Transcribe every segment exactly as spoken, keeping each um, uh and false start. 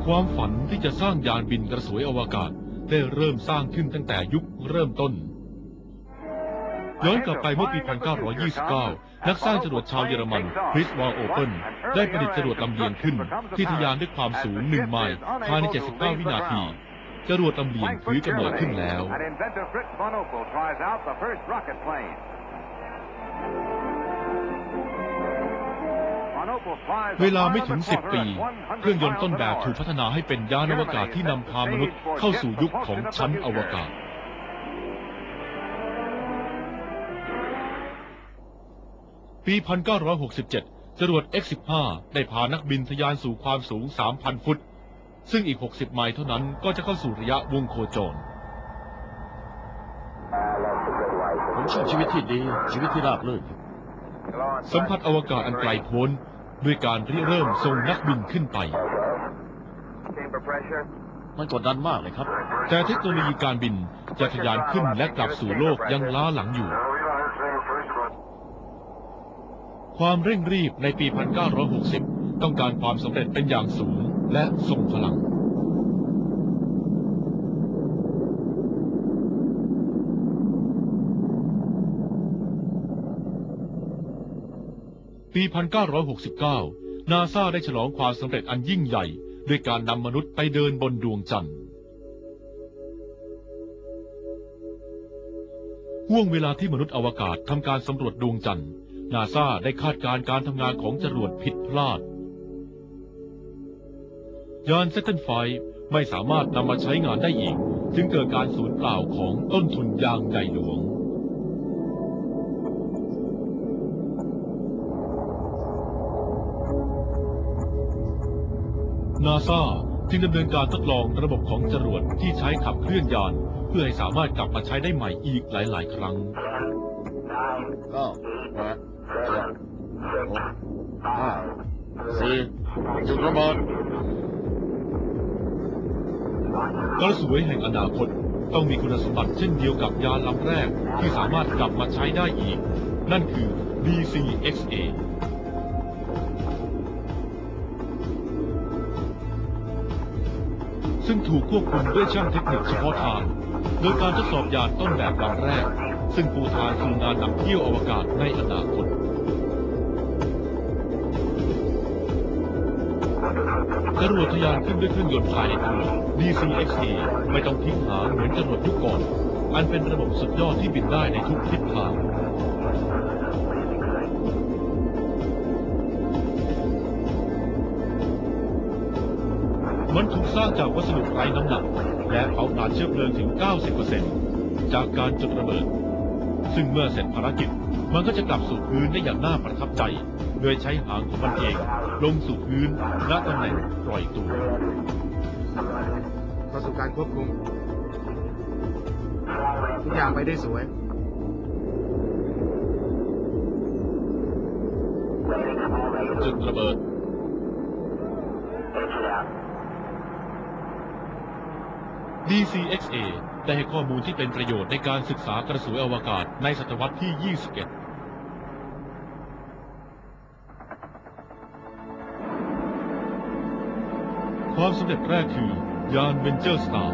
ความฝันที่จะสร้างยานบินกระสวยอวกาศได้เริ่มสร้างขึ้นตั้งแต่ยุคเริ่มต้นย้อนกลับไปเมื่อปี หนึ่งพันเก้าร้อยยี่สิบเก้า นักสร้างจรวดชาวเยอรมันคริส วอล โอเปนได้ประดิษฐ์จรวดลำเลียงขึ้นที่ทะยานด้วยความสูงหนึ่งไมล์ภายในเจ็ดสิบเก้าวินาทีจรวดลำเลียงถือกำเนิดขึ้นแล้วเวลาไม่ถึงสิบปีเครื่องยนต์ต้นแบบถูกพัฒนาให้เป็นยานอวกาศที่นำพามนุษย์เข้าสู่ยุคของชั้นอวกาศปี หนึ่งพันเก้าร้อยหกสิบเจ็ด จรวด เอ็กซ์ สิบห้า ได้พานักบินทะยานสู่ความสูง สามพัน ฟุตซึ่งอีกหกสิบไมล์เท่านั้นก็จะเข้าสู่ระยะวงโคจรผมชอบชีวิตที่ดีชีวิตที่ราบรื่นสัมผัสอวกาศอันไกลโพ้นด้วยการริเริ่มส่งนักบินขึ้นไปมันกดดันมากเลยครับแต่เทคโนโลยีการบินจะทะยานขึ้นและกลับสู่โลกยังล้าหลังอยู่ความเร่งรีบในปี หนึ่งพันเก้าร้อยหกสิบ ต้องการความสำเร็จเป็นอย่างสูงและทรงพลังปี หนึ่งพันเก้าร้อยหกสิบเก้า นาซาได้ฉลองความสำเร็จอันยิ่งใหญ่ด้วยการนำมนุษย์ไปเดินบนดวงจันทร์ห่วงเวลาที่มนุษย์อวกาศทำการสำรวจดวงจันทร์นาซาได้คาดการณ์การทำงานของจรวดผิดพลาดยานเซตเทิลไฟว์ไม่สามารถนำมาใช้งานได้อีกจึงเกิดการสูญเปล่าของต้นทุนอย่างใหญ่หลวงนาซาจึงดำเนินการทดลองระบบของจรวดที่ใช้ขับเคลื่อนยานเพื่อให้สามารถกลับมาใช้ได้ใหม่อีกหลายๆครั้งก็แปดเจ็ดหกห้าสี่จุดระเบิดกระสวยแห่งอนาคตต้องมีคุณสมบัติเช่นเดียวกับยานลำแรกที่สามารถกลับมาใช้ได้อีกนั่นคือ ดี ซี เอ็กซ์ เอ ซึ่งถูกควบคุมด้วยช่างเทคนิคเฉพาะทางโดยการทดสอบยานต้นแบบลำแรกซึ่งปูทางสู่งานนำเที่ยวอวกาศในอนาคตจรวดทะยานขึ้นด้วยเครื่องยนต์ภายในตัว ดี ซี เอ็กซ์ เอ ไม่ต้องทิ้งหางเหมือนจรวดยุคก่อนอันเป็นระบบสุดยอดที่บินได้ในทุกทิศทางมันถูกสร้างจากวัสดุไร้น้ำหนักและเผาผลาญเชื้อเพลิงถึง เก้าสิบเปอร์เซ็นต์ จากการจุดระเบิดซึ่งเมื่อเสร็จภารกิจมันก็จะกลับสู่พื้นได้อย่างน่าประทับใจโดยใช้หางของมันเองลงสู่พื้นณตำแหน่งปล่อยตัวเข้าสู่การควบคุมทุกอย่างไปได้สวยจุดระเบิดดี ซี เอ็กซ์ เอ ได้ให้ข้อมูลที่เป็นประโยชน์ในการศึกษากระสวยอวกาศในศตวรรษที่ ยี่สิบเอ็ด ความสำเร็จแรกคือยาน Venture Star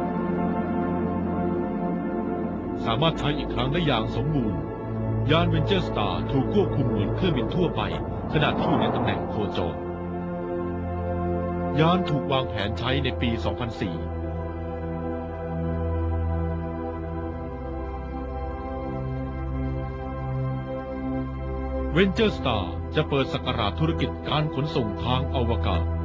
สามารถใช้อีกครั้งได้อย่างสมบูรณ์ยาน Venture Star ถูกควบคุมเหมือนเครื่องบินทั่วไปขณะที่อยู่ในตำแหน่งโคจรยานถูกวางแผนใช้ในปี สองพันสี่Venture Star จะเปิดศักราชธุรกิจการขนส่งทางอวกาศ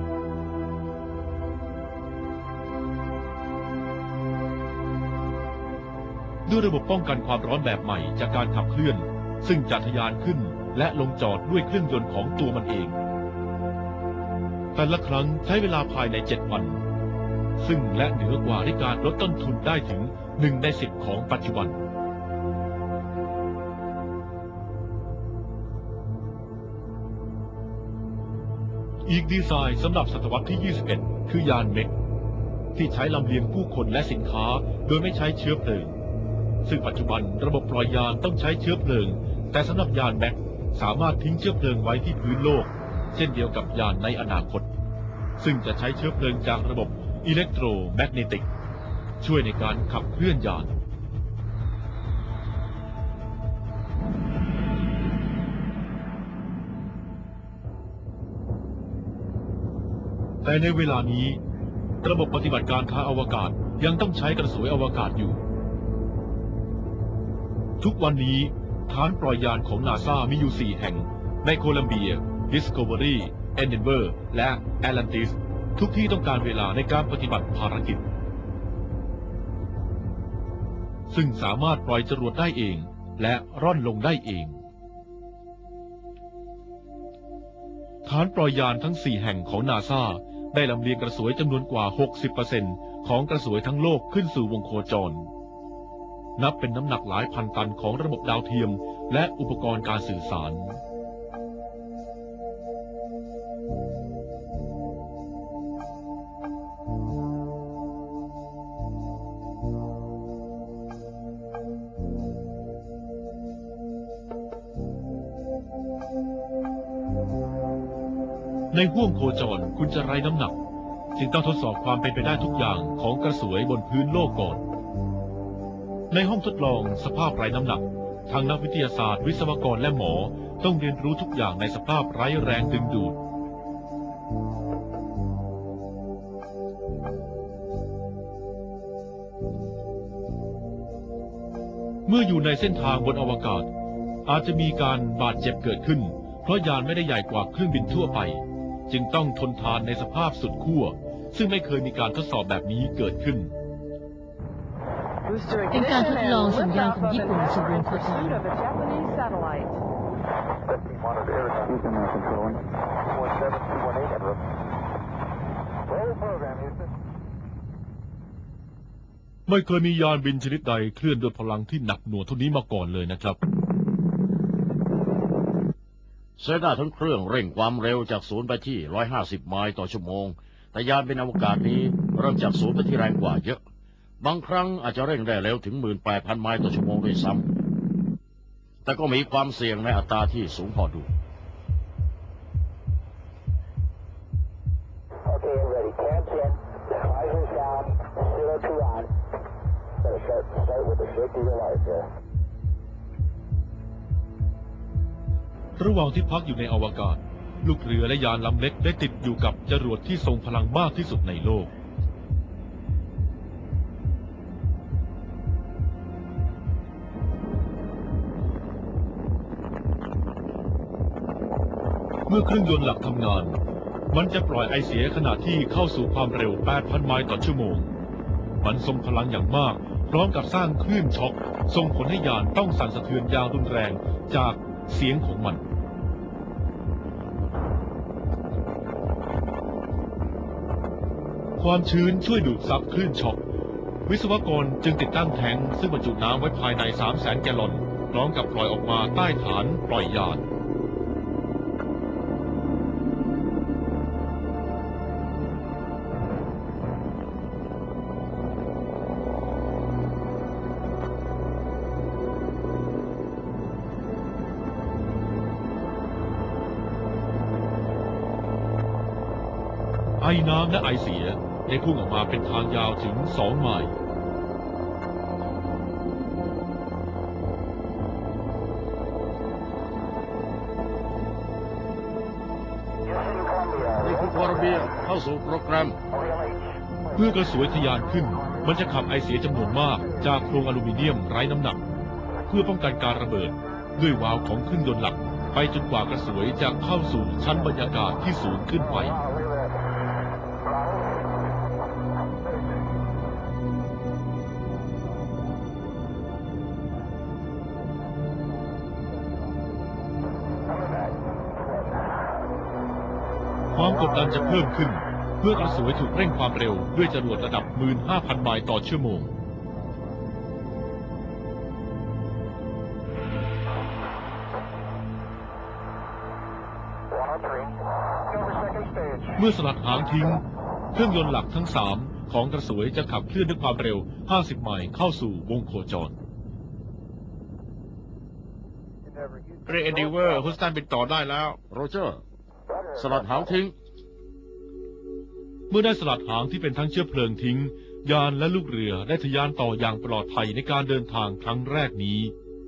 ด้วยระบบป้องกันความร้อนแบบใหม่จากการขับเคลื่อนซึ่งจะทะยานขึ้นและลงจอดด้วยเครื่องยนต์ของตัวมันเองแต่ละครั้งใช้เวลาภายในเจ็ดวันซึ่งและเหนือกว่าที่การลดต้นทุนได้ถึงหนึ่งในสิบของปัจจุบันอีกดีไซน์สำหรับศตวรรษที่ ยี่สิบเอ็ด คือยานเมกที่ใช้ลำเลียงผู้คนและสินค้าโดยไม่ใช้เชื้อเพลิงซึ่งปัจจุบันระบบปล่อยยานต้องใช้เชื้อเพลิงแต่สำหรับยานแมกสามารถทิ้งเชื้อเพลิงไว้ที่พื้นโลกเช่นเดียวกับยานในอนาคตซึ่งจะใช้เชื้อเพลิงจากระบบอิเล็กโทรแมกเนติกช่วยในการขับเคลื่อนยานแต่ในเวลานี้ระบบปฏิบัติการทางอวกาศยังต้องใช้กระสวยอวกาศอยู่ทุกวันนี้ฐานปล่อยยานของนาซามีอยู่สี่แห่งในโคลัมเบีย Discovery เอดินเบอร์และแอตแลนติสทุกที่ต้องการเวลาในการปฏิบัติภารกิจซึ่งสามารถปล่อยจรวดได้เองและร่อนลงได้เองฐานปล่อยยานทั้งสี่แห่งของนาซาได้ลำเลียงกระสวยจำนวนกว่า หกสิบเปอร์เซ็นต์ ของกระสวยทั้งโลกขึ้นสู่วงโคจรนับเป็นน้ำหนักหลายพันตันของระบบดาวเทียมและอุปกรณ์การสื่อสารในห้วงโคจรคุณจะไร้น้ำหนักจึงต้องทดสอบความเป็นไปได้ทุกอย่างของกระสวยบนพื้นโลกก่อนในห้องทดลองสภาพไร้น้ำหนักทางนักวิทยาศาสตร์วิศวกรและหมอต้องเรียนรู้ทุกอย่างในสภาพไร้แรงดึงดูดเมื่ออยู่ในเส้นทางบนอวกาศอาจจะมีการบาดเจ็บเกิดขึ้นเพราะยานไม่ได้ใหญ่กว่าเครื่องบินทั่วไปจึงต้องทนทานในสภาพสุดขั้วซึ่งไม่เคยมีการทดสอบแบบนี้เกิดขึ้นเป็นการทดลองส่งยานของญี่ปุ่นสู่วงโคจรไม่เคยมียานบินชนิดใดเคลื่อนด้วยพลังที่หนักหน่วงเท่านี้มาก่อนเลยนะครับเซด้าทั้งเครื่องเร่งความเร็วจากศูนย์ไปที่หนึ่งร้อยห้าสิบไมล์ต่อชั่วโมงแต่ยานบินอวกาศนี้เริ่มจากศูนย์ไปที่แรงกว่าเยอะบางครั้งอาจจะเร่งได้เร็วถึง หนึ่งหมื่นแปดพัน ไมล์ต่อชั่วโมงด้วยซ้ำแต่ก็มีความเสี่ยงในอัตราที่สูงพอดู Okay, ready. Cams in. Visors down. zero two on. Better start, start with the safety of your life there. ระหว่างที่พักอยู่ในอวกาศลูกเรือและยานลำเล็กได้ติดอยู่กับจรวดที่ทรงพลังมากที่สุดในโลกเมื่อเครื่องยนต์หลักทำงานมันจะปล่อยไอเสียขณะที่เข้าสู่ความเร็ว แปดพัน ไมล์ต่อชั่วโมงมันทรงพลังอย่างมากพร้อมกับสร้างคลื่นช็อคส่งผลให้ยานต้องสั่นสะเทือนอย่างรุนแรงจากเสียงของมันความชื้นช่วยดูดซับคลื่นช็อควิศวกรจึงติดตั้งแทงค์ซึ่งบรรจุน้ำไว้ภายใน สามแสน แกลลอนพร้อมกับปล่อยออกมาใต้ฐานปล่อยยานไอน้ำและไอเสียได้พุ่งออกมาเป็นทางยาวถึงสองไมล์นี่คือโคลัมเบียเข้าสู่โปรแกรมเมื่อกระสวยทะยานขึ้นมันจะขับไอเสียจำนวนมากจากโครงอลูมิเนียมไร้น้ำหนักเพื่อป้องกันการระเบิดด้วยวาล์วของเครื่องยนต์หลักไปจนกว่ากระสวยจะเข้าสู่ชั้นบรรยากาศที่สูงขึ้นไปความกดดันจะเพิ่มขึ้นเมื่อกระสวยถูกเร่งความเร็วด้วยจรวดระดับ หนึ่งหมื่นห้าพัน ไมล์ต่อชั่วโมงเมื่อสลัดหางทิ้งเครื่องยนต์หลักทั้งสามของกระสวยจะขับเคลื่อนด้วยความเร็วห้าสิบไมล์เข้าสู่วงโคจรเรเอดิเวอร์ฮุสตันบินต่อได้แล้วโรเจอร์สลัดหางทิ้งเมื่อได้สลัดหางที่เป็นทั้งเชื้อเพลิงทิ้งยานและลูกเรือได้ทะยานต่ออย่างปลอดภัยในการเดินทางครั้งแรกนี้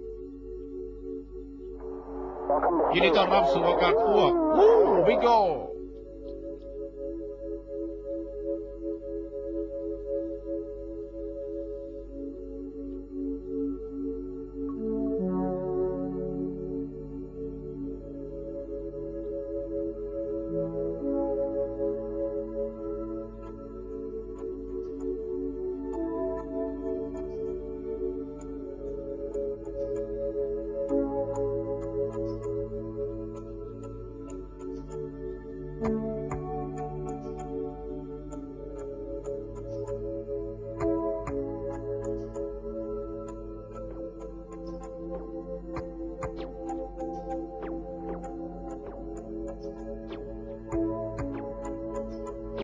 ยินดีต้อนรับสู่อากาศพวกวู้วิโก้